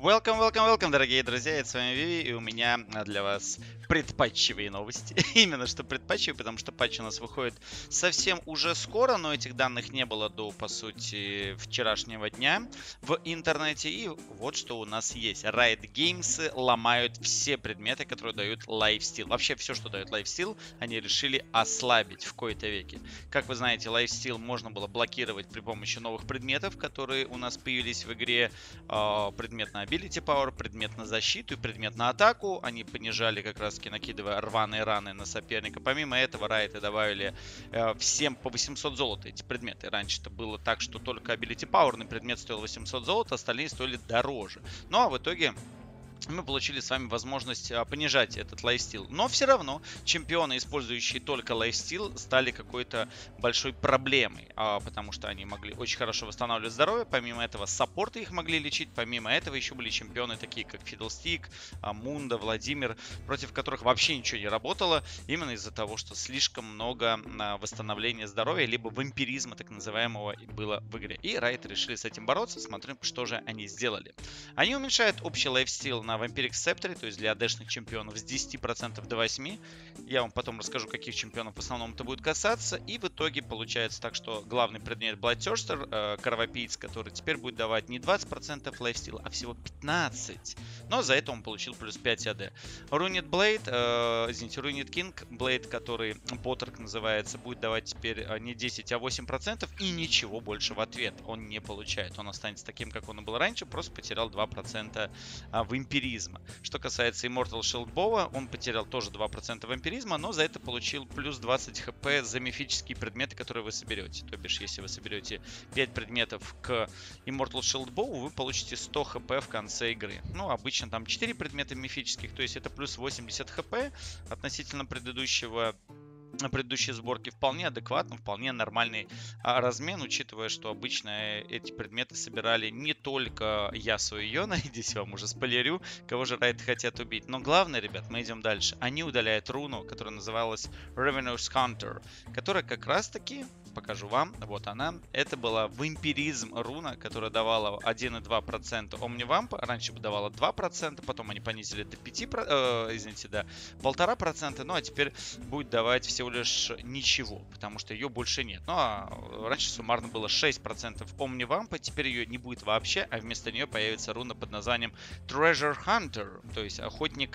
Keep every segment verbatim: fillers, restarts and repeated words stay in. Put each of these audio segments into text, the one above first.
Welcome, welcome, welcome, дорогие друзья, это с вами Виви, и у меня для вас предпатчевые новости. Именно что предпатчевые, потому что патч у нас выходит совсем уже скоро, но этих данных не было до, по сути, вчерашнего дня в интернете. И вот что у нас есть. Riot Games ломают все предметы, которые дают лайфстил. Вообще все, что дает лайфстил, они решили ослабить в кои-то веки. Как вы знаете, лайфстил можно было блокировать при помощи новых предметов, которые у нас появились в игре. Предмет на ability power, предмет на защиту и предмет на атаку. Они понижали, как раз таки накидывая рваные раны на соперника. Помимо этого, Riot добавили э, всем по восемьсот золота эти предметы. Раньше это было так, что только ability power предмет стоил восемьсот золота, остальные стоили дороже. Ну а в итоге мы получили с вами возможность а, понижать этот лайфстил. Но все равно чемпионы, использующие только лайфстил, стали какой-то большой проблемой. А, потому что они могли очень хорошо восстанавливать здоровье. Помимо этого, саппорты их могли лечить. Помимо этого, еще были чемпионы такие, как Fiddlestick, а, Мунда, Владимир, против которых вообще ничего не работало. Именно из-за того, что слишком много а, восстановления здоровья, либо вампиризма, так называемого, было в игре. И Riot решили с этим бороться. Смотрим, что же они сделали. Они уменьшают общий лайфстил на на Vampiric Scepter, то есть для АДшных чемпионов, с десяти процентов до восьми процентов. Я вам потом расскажу, каких чемпионов в основном это будет касаться. И в итоге получается так, что главный предмет Bloodthirster, э, кровопийц, который теперь будет давать не двадцать процентов лайфстила, а всего пятнадцать процентов. Но за это он получил плюс пять АД. Runed Blade, э, извините, Runed King Blade, который Поттерк называется, будет давать теперь не десять, а восемь процентов и ничего больше в ответ он не получает. Он останется таким, как он и был раньше, просто потерял два процента в империи. Что касается Immortal Shield Bow, он потерял тоже два процента вампиризма, но за это получил плюс двадцать хп за мифические предметы, которые вы соберете. То бишь, если вы соберете пять предметов к Immortal Shield Bow, вы получите сто хп в конце игры. Ну, обычно там четыре предмета мифических, то есть это плюс восемьдесят хп относительно предыдущего на предыдущей сборке. Вполне адекватно, вполне нормальный а, размен, учитывая, что обычно эти предметы собирали не только Ясу и Йона, здесь я вам уже спойлерю, кого же Riot хотят убить. Но главное, ребят, мы идем дальше. Они удаляют руну, которая называлась Ravenous Hunter, которая как раз таки, покажу вам, вот она, это была вампиризм руна, которая давала один и два десятых процента омнивампа, раньше давала два процента, потом они понизили до пяти процентов, э, извините, до полтора процента, ну а теперь будет давать всего лишь ничего, потому что ее больше нет. Ну а раньше суммарно было шесть процентов омнивампа, теперь ее не будет вообще, а вместо нее появится руна под названием Treasure Hunter, то есть охотник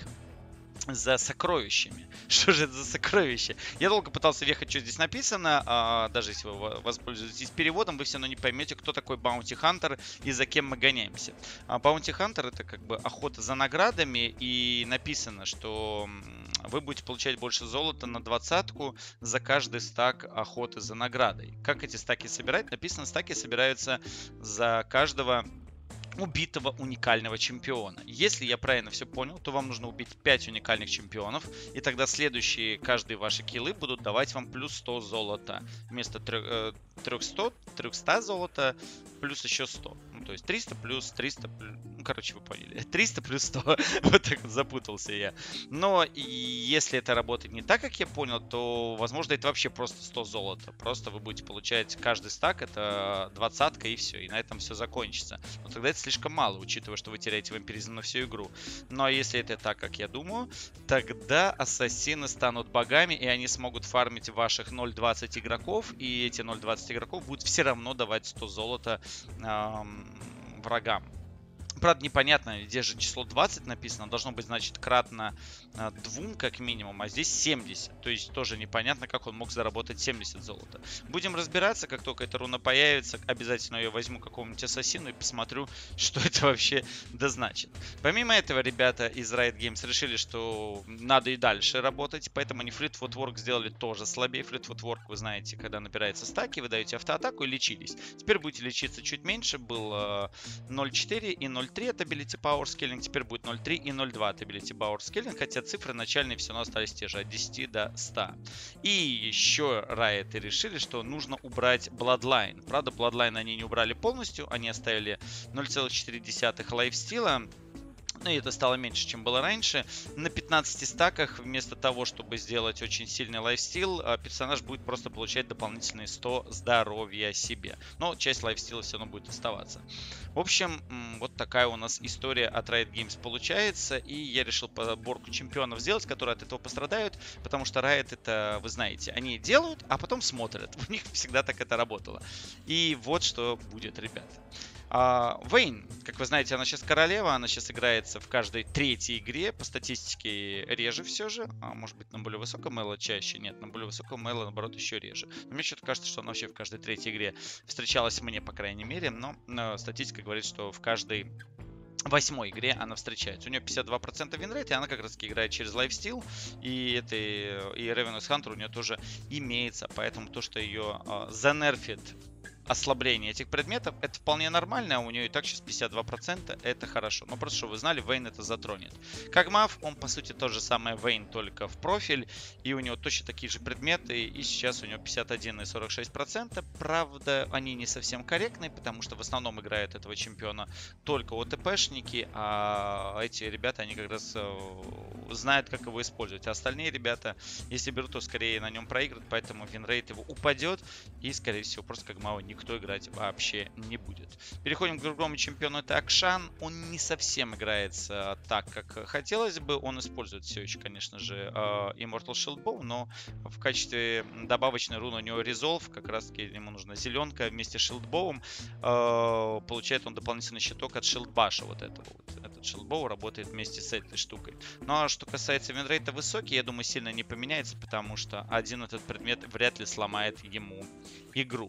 за сокровищами. Что же это за сокровища? Я долго пытался въехать, что здесь написано. А, даже если вы воспользуетесь переводом, вы все равно не поймете, кто такой Bounty Hunter и за кем мы гоняемся. А, Bounty Hunter — это как бы охота за наградами, и написано, что вы будете получать больше золота на двадцатку за каждый стак охоты за наградой. Как эти стаки собирать? Написано, стаки собираются за каждого убитого уникального чемпиона. Если я правильно все понял, то вам нужно убить пять уникальных чемпионов, и тогда следующие, каждые ваши киллы будут давать вам плюс сто золота. Вместо трехсот, трехсот золота плюс еще сто. Ну, то есть триста плюс триста, ну, короче, вы поняли. триста плюс сто. Вот так вот запутался я. Но и если это работает не так, как я понял, то, возможно, это вообще просто сто золота. Просто вы будете получать каждый стак, это двадцатка, и все. И на этом все закончится. Но тогда это слишком мало, учитывая, что вы теряете вампиризм на всю игру. Ну а если это так, как я думаю, тогда ассасины станут богами, и они смогут фармить ваших ноль целых двадцать игроков, и эти ноль целых двадцать игроков будут все равно давать сто золота эм, врагам. Правда, непонятно, где же число двадцать написано. Должно быть, значит, кратно э, двум, как минимум, а здесь семьдесят. То есть тоже непонятно, как он мог заработать семьдесят золота. Будем разбираться, как только эта руна появится. Обязательно ее возьму какому-нибудь ассасину и посмотрю, что это вообще дозначит. Помимо этого, ребята из Riot Games решили, что надо и дальше работать. Поэтому они Fleet Footwork сделали тоже слабее. Fleet Footwork, вы знаете, когда набирается стаки, вы даете автоатаку и лечились. Теперь будете лечиться чуть меньше. Был э, ноль целых четыре и ноль целых три от Ability Power Scaling, теперь будет ноль целых три и ноль целых два от Ability Power Scaling, хотя цифры начальные все равно остались те же, от десяти до ста. И еще Riot решили, что нужно убрать Bloodline. Правда, Bloodline они не убрали полностью, они оставили ноль целых четыре десятых лайфстила. Ну, и это стало меньше, чем было раньше. На пятнадцати стаках, вместо того, чтобы сделать очень сильный лайфстил, персонаж будет просто получать дополнительные сто здоровья себе. Но часть лайфстила все равно будет оставаться. В общем, вот такая у нас история от Riot Games получается. И я решил подборку чемпионов сделать, которые от этого пострадают. Потому что Riot это, вы знаете, они делают, а потом смотрят. У них всегда так это работало. И вот что будет, ребята. Вейн, как вы знаете, она сейчас королева, она сейчас играется в каждой третьей игре, по статистике реже все же, а может быть на более высоком мэла чаще, нет, на более высоком мэла наоборот еще реже. Но мне что-то кажется, что она вообще в каждой третьей игре встречалась мне, по крайней мере, но, но статистика говорит, что в каждой восьмой игре она встречается. У нее пятьдесят два процента винрейт, и она как раз таки играет через лайфстил, и это и Ravenous Hunter у нее тоже имеется, поэтому то, что ее э, занерфит ослабление этих предметов, это вполне нормально, а у нее и так сейчас пятьдесят два процента, это хорошо. Но просто, чтобы вы знали, Вейн это затронет. Как Мав, он по сути то же самое Вейн, только в профиль, и у него точно такие же предметы, и сейчас у него пятьдесят один и сорок шесть процентов. Правда, они не совсем корректные, потому что в основном играют этого чемпиона только ОТПшники, а эти ребята, они как раз знают, как его использовать. А остальные ребята, если берут, то скорее на нем проиграют, поэтому винрейт его упадет, и, скорее всего, просто как Мава не никто играть вообще не будет. Переходим к другому чемпиону, это Акшан. Он не совсем играется так, как хотелось бы. Он использует все еще, конечно же, Immortal Shield Bow, но в качестве добавочной руны у него Resolve, как раз таки ему нужна зеленка вместе с Shield Bow. Получает он дополнительный щиток от Shield Bash, вот этого вот. Этот Shield Bow работает вместе с этой штукой. Ну а что касается винрейта высокий, я думаю, сильно не поменяется, потому что один этот предмет вряд ли сломает ему игру.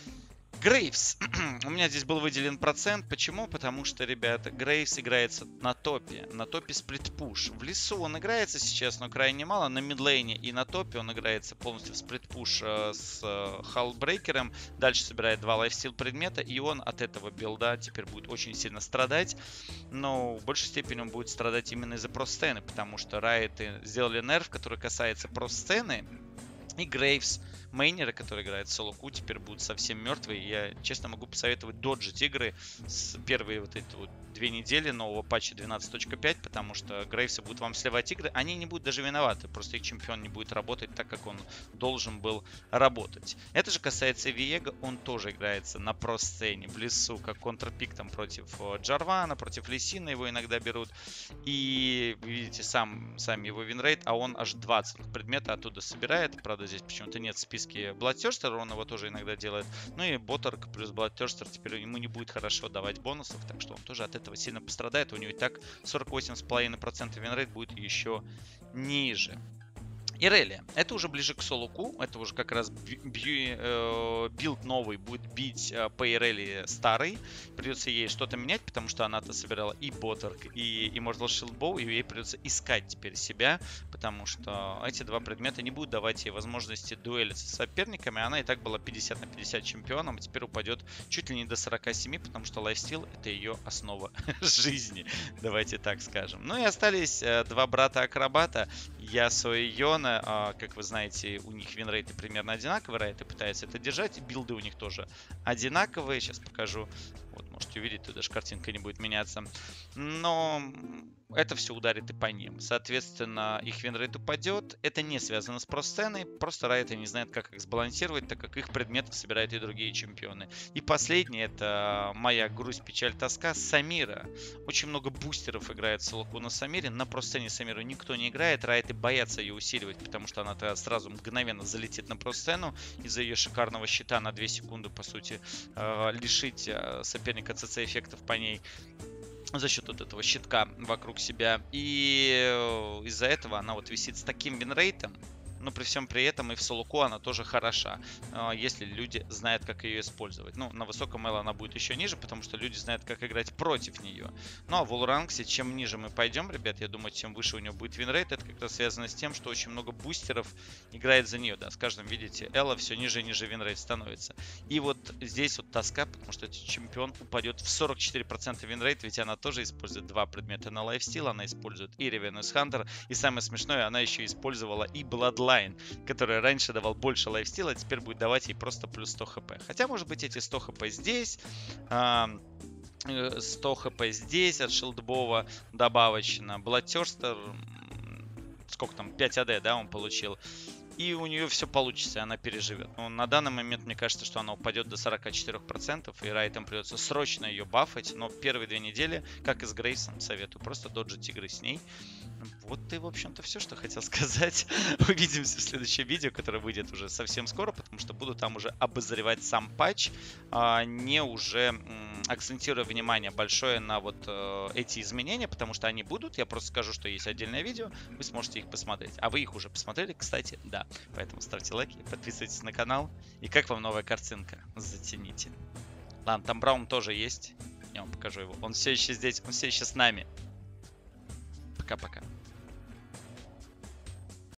Грейвс. У меня здесь был выделен процент. Почему? Потому что, ребята, Грейвс играется на топе. На топе сплит-пуш. В лесу он играется сейчас, но крайне мало. На мидлейне и на топе он играется полностью в сплит-пуш э, с э, халлбрейкером. Дальше собирает два лайфстил предмета. И он от этого билда теперь будет очень сильно страдать. Но в большей степени он будет страдать именно из-за про-сцены. Потому что Riot сделали нерв, который касается про-сцены. И Грейвс, мейнеры, которые играют в соло-ку, теперь будут совсем мертвые. Я, честно, могу посоветовать доджить игры с первые вот эти вот две недели нового патча двенадцать точка пять, потому что Грейвсы будут вам сливать игры. Они не будут даже виноваты, просто их чемпион не будет работать так, как он должен был работать. Это же касается Виего, он тоже играется на про-сцене, в лесу, как контрпик там против Джарвана, против Лисина его иногда берут. И вы видите сам, сами его винрейт, а он аж двадцать предмета оттуда собирает. Правда, здесь почему-то нет в списке Bloodthirster, он его тоже иногда делает. Ну и Ботарк плюс Bloodthirster теперь ему не будет хорошо давать бонусов, так что он тоже от этого сильно пострадает. У него и так сорок восемь целых пять десятых процента винрейт будет еще ниже. Ирелия. Это уже ближе к соло-ку. Это уже как раз бью, э, билд новый будет бить э, по Ирелии старый. Придется ей что-то менять, потому что она-то собирала и Ботарк, и Immortal Shield Bow, и ей придется искать теперь себя, потому что эти два предмета не будут давать ей возможности дуэлиться с соперниками. Она и так была пятьдесят на пятьдесят чемпионом, а теперь упадет чуть ли не до сорока семи, потому что лайфстил это ее основа жизни. Давайте так скажем. Ну и остались э, два брата-акробата, Ясо и Йона. Как вы знаете, у них винрейты примерно одинаковые, Riot пытается это держать, билды у них тоже одинаковые, сейчас покажу, вот можете увидеть, тут даже картинка не будет меняться, но это все ударит и по ним, соответственно, их винрейт упадет, это не связано с про-сценой, просто Riot не знает, как их сбалансировать, так как их предметов собирают и другие чемпионы. И последнее, это моя грусть, печаль, тоска, Самира. Очень много бустеров играет в соло-ку на Самире, на про-сцене Самиру никто не играет, Riot боятся ее усиливать, потому что она тогда сразу мгновенно залетит на про-сцену из-за ее шикарного щита на две секунды, по сути, лишить соперника ЦЦ-эффектов по ней за счет вот этого щитка вокруг себя. И из-за этого она вот висит с таким винрейтом. Но при всем при этом и в соло-ку она тоже хороша, если люди знают, как ее использовать. Ну, на высоком эло она будет еще ниже, потому что люди знают, как играть против нее. Ну, а в Улрангсе, чем ниже мы пойдем, ребят, я думаю, тем выше у нее будет винрейт. Это как раз связано с тем, что очень много бустеров играет за нее. Да, с каждым, видите, эло все ниже и ниже винрейт становится. И вот здесь вот тоска, потому что этот чемпион упадет в сорок четыре процента винрейт, ведь она тоже использует два предмета на лайфстил, она использует и Ravenous Hunter, и самое смешное, она еще использовала и Bloodline, который раньше давал больше лайфстила, а теперь будет давать ей просто плюс сто хп. Хотя, может быть, эти сто хп здесь, а, сто хп здесь от шилдбова добавочно. Бладтерстер, сколько там, пять АД, да, он получил. И у нее все получится, она переживет. Но на данный момент мне кажется, что она упадет до сорока четырёх процентов, и Райтам придется срочно ее бафать. Но первые две недели, как и с Грейсом, советую просто доджить игры с ней. Вот и, в общем-то, все, что хотел сказать. Увидимся в следующем видео, которое выйдет уже совсем скоро, потому что буду там уже обозревать сам патч, а не уже м, акцентируя внимание большое на вот э, эти изменения, потому что они будут. Я просто скажу, что есть отдельное видео, вы сможете их посмотреть. А вы их уже посмотрели, кстати, да. Поэтому ставьте лайки, подписывайтесь на канал. И как вам новая картинка? Затяните. Ладно, там Браун тоже есть. Я вам покажу его. Он все еще здесь, он все еще с нами. Пока-пока.